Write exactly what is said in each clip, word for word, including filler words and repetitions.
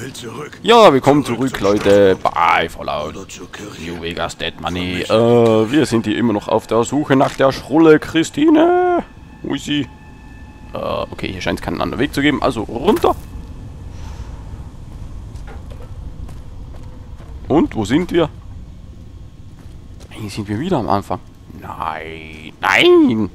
Will zurück. Ja, willkommen zurück, zurück Leute, bei Fallout Oder zur Kirche. New Vegas Dead Money. Äh, wir sind hier immer noch auf der Suche nach der Schrulle Christine. Wo ist sie? Äh, okay, hier scheint es keinen anderen Weg zu geben, also runter. Und, wo sind wir? Hier sind wir wieder am Anfang. Nein, nein!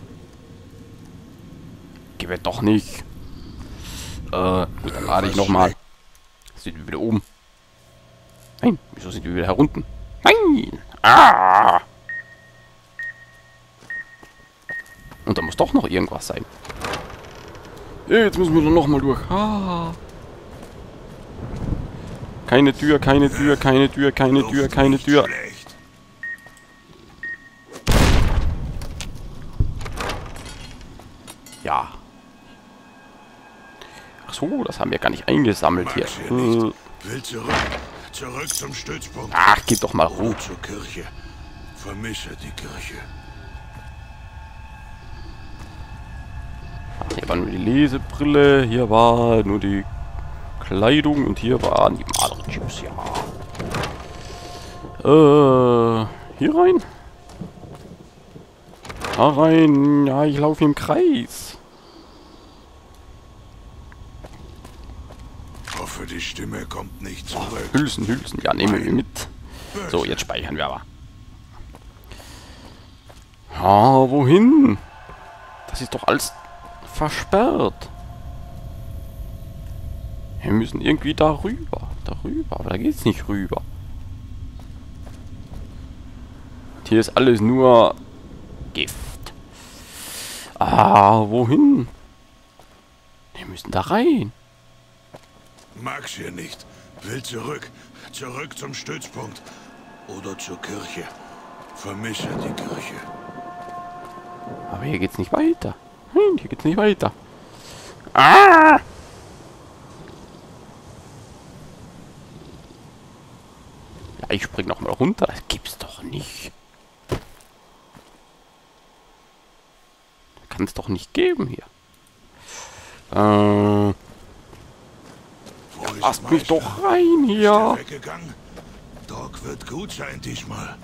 Gehen wir doch nicht. Äh, gut, dann lade ich nochmal. Sind wir wieder oben? Nein, wieso sind wir wieder herunten? Nein! Ah! Und da muss doch noch irgendwas sein. Jetzt müssen wir dann nochmal durch. Ah. Keine Tür, keine Tür, keine Tür, keine Tür, keine Tür. Ja. Ach so, das haben wir gar nicht eingesammelt hier. Äh. Will zurück. Zurück zum Stützpunkt. Ach, geht doch mal hoch. Zur Kirche. Vermisse die Kirche. Ach, hier war nur die Lesebrille, hier war nur die Kleidung und hier waren die Malerchips, ja. Äh, hier rein? Da rein, ja, ich laufe im Kreis. Hoffe, die Stimme kommt nicht zurück. Oh, Hülsen, Hülsen, ja, nehmen wir mit. So, jetzt speichern wir aber. Ja, wohin? Das ist doch alles versperrt. Wir müssen irgendwie darüber. Darüber, aber da geht's nicht rüber. Und hier ist alles nur Gift. Ah, wohin? Wir müssen da rein. Mag's hier nicht. Will zurück. Zurück zum Stützpunkt. Oder zur Kirche. Vermisse die Kirche. Aber hier geht's nicht weiter. Nein, hier geht's nicht weiter. Ah! Ja, ich spring noch mal runter. Das gibt's doch nicht. Kann es doch nicht geben hier. Äh... Ja, lasst mich doch rein hier. Doc wird gut sein diesmal.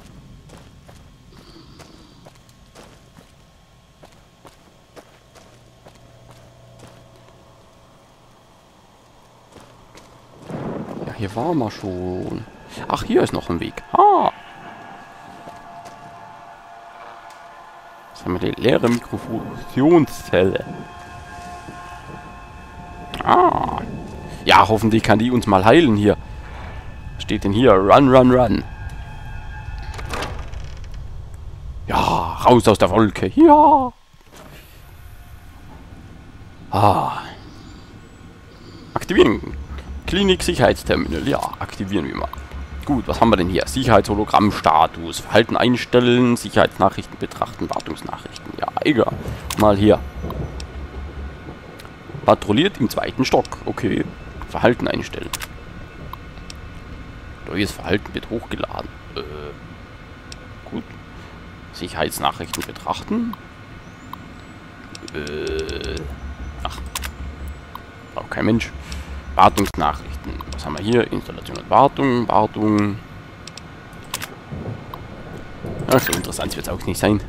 Ja, hier waren wir schon. Ach, hier ist noch ein Weg. Ha! Jetzt haben wir die leere Mikrofusionszelle. Ah! Ja, hoffentlich kann die uns mal heilen hier. Was steht denn hier? Run, run, run. Ja, raus aus der Wolke. Ja. Ah. Aktivieren. Klinik-Sicherheitsterminal. Ja, aktivieren wir mal. Gut, was haben wir denn hier? Sicherheitshologramm-Status. Verhalten einstellen, Sicherheitsnachrichten betrachten, Wartungsnachrichten. Ja, egal. Mal hier. Patrouilliert im zweiten Stock. Okay. Verhalten einstellen. Neues Verhalten wird hochgeladen. Äh, gut. Sicherheitsnachrichten betrachten. Äh, ach. Auch kein Mensch. Wartungsnachrichten. Was haben wir hier? Installation und Wartung. Wartung. Ach, so interessant wird es auch nicht sein.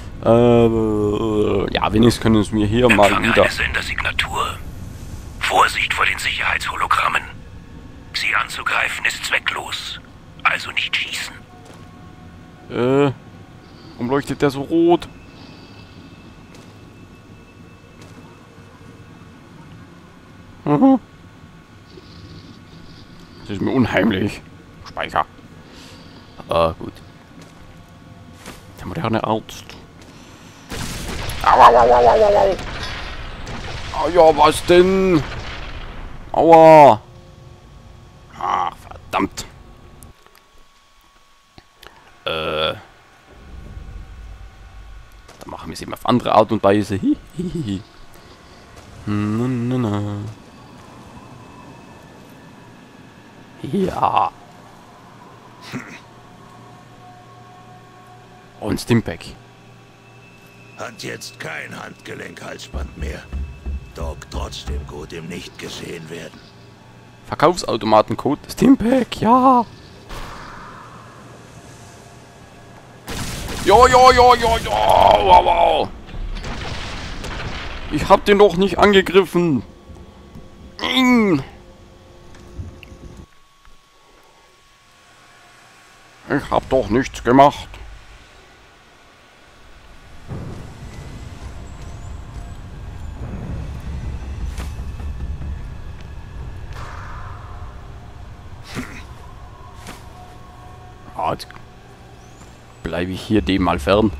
Äh, ja, wenigstens können wir hier mal wieder... Eine Sendersignatur. Vorsicht vor den Sicherheitshologrammen. Sie anzugreifen ist zwecklos. Also nicht schießen. Äh, warum leuchtet der so rot? Mhm. Das ist mir unheimlich. Speicher. Äh, gut. Der moderne Arzt. Aua, aua, aua, aua, aua. Oh ja, was denn? Aua. Ach, verdammt. Äh. Dann machen wir es eben auf andere Art und Weise. Hihihi. Na, na, na. Ja. Und Stimpack. Hat jetzt kein Handgelenkhalsband mehr. Doc trotzdem gut im Nicht gesehen werden. Verkaufsautomatencode Stimpack, ja. Ja, ja, ja, ja, ja, wow, wow. Ich hab den doch nicht angegriffen. Nein. Ich hab doch nichts gemacht. Jetzt bleibe ich hier dem mal fern.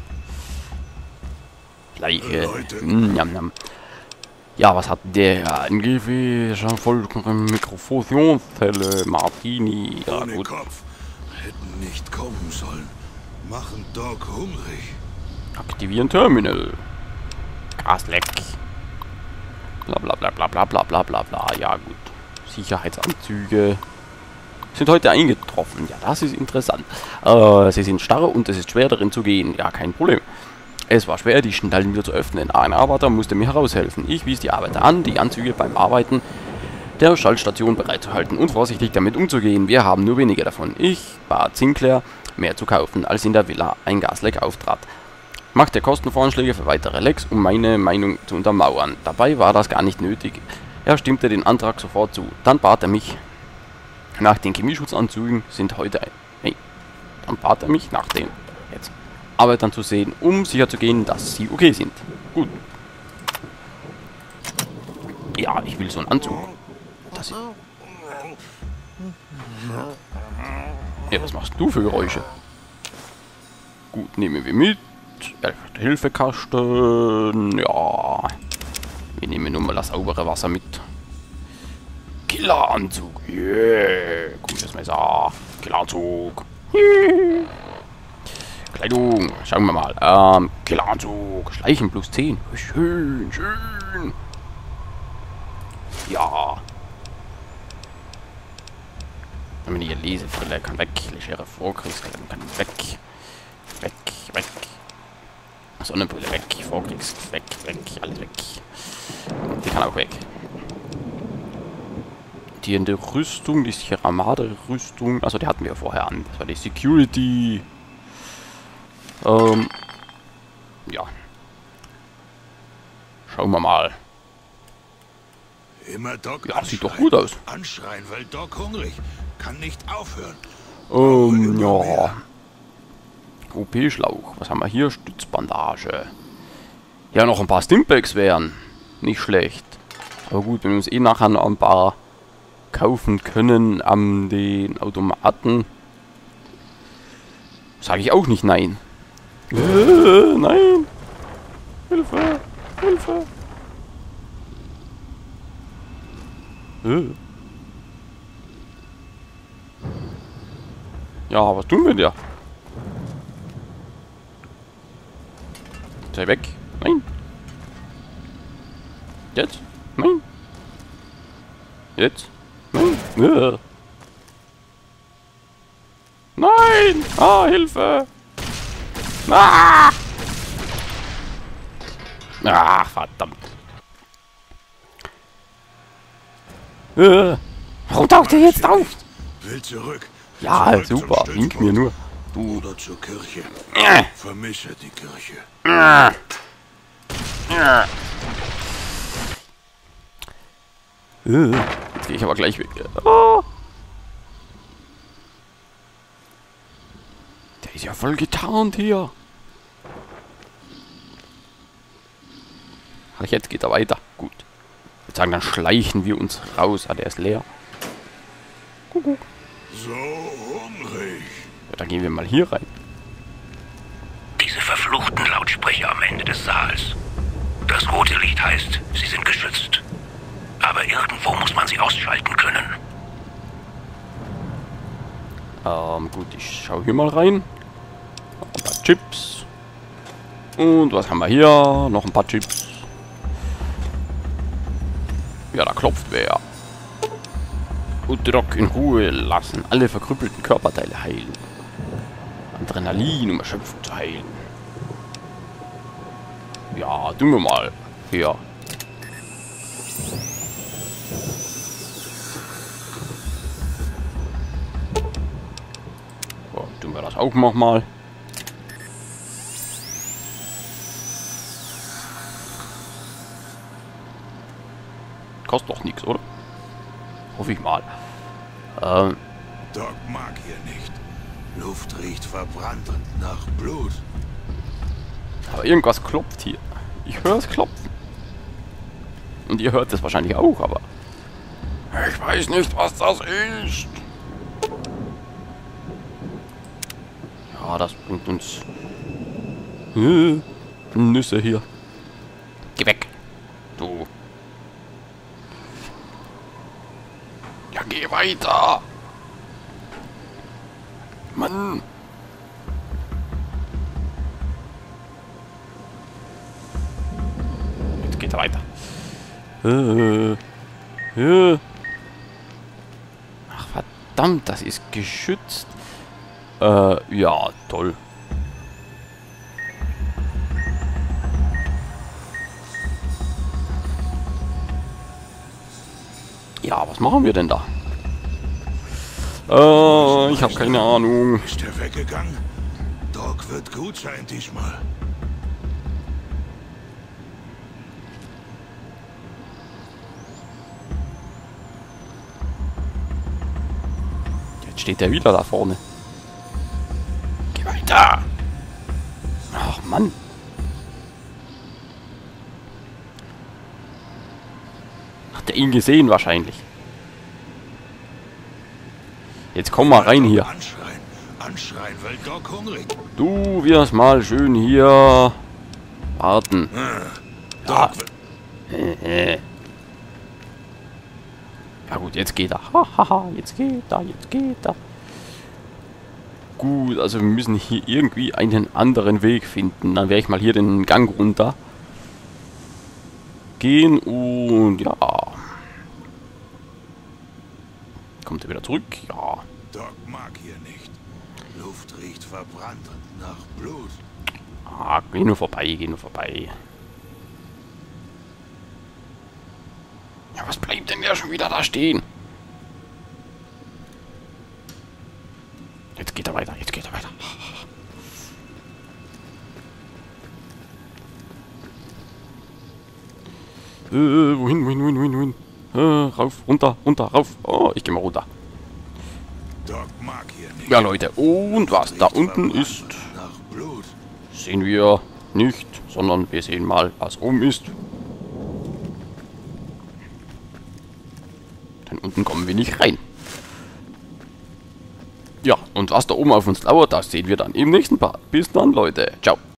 Gleiche. Mm, jam, jam. Ja, was hat der? N G W, voll Mikrofusionszelle, Martini. Ja, Ohne gut. Kopf. Hätten nicht kommen sollen. Machen Doc hungrig. Aktivieren Terminal. Gasleck. Bla bla bla bla bla bla bla bla bla. Ja gut. Sicherheitsanzüge sind heute eingetroffen. Ja, das ist interessant. Äh, sie sind starr und es ist schwer darin zu gehen. Ja, kein Problem. Es war schwer, die Schnallen wieder zu öffnen. Ein Arbeiter musste mir heraushelfen. Ich wies die Arbeiter an, die Anzüge beim Arbeiten der Schaltstation bereitzuhalten und vorsichtig damit umzugehen. Wir haben nur wenige davon. Ich bat Sinclair, mehr zu kaufen, als in der Villa ein Gasleck auftrat. Machte Kostenvoranschläge für weitere Lecks, um meine Meinung zu untermauern. Dabei war das gar nicht nötig. Er stimmte den Antrag sofort zu. Dann bat er mich nach den Chemieschutzanzügen sind heute ein... Nee. Dann bat er mich nach den jetzt Arbeitern zu sehen, um sicherzugehen, dass sie okay sind. Gut. Ja, ich will so einen Anzug. Das ist... Ja, was machst du für Geräusche? Gut, nehmen wir mit. Hilfekasten. Ja. Wir nehmen nur mal das saubere Wasser mit. Killeranzug. Yeah. Komisches Messer. Killeranzug. Yeah. Kleidung. Schauen wir mal. Ähm, Killeranzug. Schleichen plus zehn. Schön, schön. Ja. Wenn man hier Lesebrille kann weg. Legere Vorkriegskleidung kann weg. Weg, weg. Sonnenbrille weg. Vorkriegs weg, weg. Alles weg. Die kann auch weg. Die in der Rüstung, die Sierra-Madre-Rüstung. Also die hatten wir vorher an. Das war die Security. Ähm. Ja. Schauen wir mal. Immer Doc Ja, sieht doch gut aus. Anschreien, weil Doc hungrig. Kann nicht aufhören. Ähm, ja. O P-Schlauch. Was haben wir hier? Stützbandage. Ja, noch ein paar Stimpaks wären. Nicht schlecht. Aber gut, wenn wir uns eh nachher noch ein paar kaufen können an den Automaten, sage ich auch nicht nein. Äh, nein. Hilfe. Hilfe. Äh. Ja, was tun wir da? Sei weg. Nein. Jetzt? Nein. Jetzt? Nein. Ja. Nein! Ah, Hilfe! Ah! Ach, verdammt. Äh. Warum taucht er jetzt auf? Will zurück. Ja, Zurück zum super. Wink mir nur. Du. Oder zur Kirche. Äh. Vermisse die Kirche. Äh. Äh. Äh. Jetzt gehe ich aber gleich weg. Oh. Der ist ja voll getarnt hier. Ach, jetzt geht er weiter. Gut. Ich würde sagen, dann schleichen wir uns raus. Ah, der ist leer. Kuckuck. So hungrig. Ja, dann gehen wir mal hier rein. Diese verfluchten Lautsprecher am Ende des Saals. Das rote Licht heißt, sie sind geschützt. Aber irgendwo muss man sie ausschalten können. Ähm, gut, ich schaue hier mal rein. Noch ein paar Chips. Und was haben wir hier? Noch ein paar Chips. Ja, da klopft wer. Und Doc in Ruhe lassen. Alle verkrüppelten Körperteile heilen. Adrenalin, um Erschöpfung zu heilen. Ja, tun wir mal. Hier. Das auch noch mal. Kostet doch nichts, oder? Hoffe ich mal. Ähm. Doc mag hier nicht. Luft riecht verbrannt und nach Blut. Aber irgendwas klopft hier. Ich höre es klopfen. Und ihr hört es wahrscheinlich auch, aber... Ich weiß nicht, was das ist. Ja, das bringt uns... Äh, Nüsse hier. Geh weg. Du. Ja, geh weiter. Mann. Jetzt geht er weiter. Äh, äh. Ach, verdammt, das ist geschützt. Äh, ja, toll. Ja, was machen wir denn da? Äh, ich habe keine Ahnung. Ist er weggegangen? Doc wird gut sein diesmal. Jetzt steht er wieder da vorne. Geh weiter! Ach Mann. Hat er ihn gesehen wahrscheinlich. Jetzt komm mal rein hier. Anschreien, anschreien, weil Doc hungrig. Du wirst mal schön hier warten. Äh, Ja. Doc wird... Ja gut, jetzt geht er. Hahaha, jetzt geht er, jetzt geht er. Gut, also wir müssen hier irgendwie einen anderen Weg finden. Dann werde ich mal hier den Gang runter gehen und ja. Kommt er wieder zurück? Ja. Doc mag hier nicht. Luft riecht verbrannt und nach Blut. Ah, geh nur vorbei, geh nur vorbei. Ja, was bleibt denn der schon wieder da stehen? Jetzt geht er weiter, jetzt geht er weiter. Äh, wohin, wohin, wohin, wohin, wohin? Äh, rauf, runter, runter, rauf. Oh, ich geh mal runter. Doc mag hier nicht. Ja, Leute, und was da unten ist, Nach Blut. sehen wir nicht, sondern wir sehen mal, was oben ist. Denn unten kommen wir nicht rein. Ja, und was da oben auf uns lauert, das sehen wir dann im nächsten Part. Bis dann, Leute. Ciao.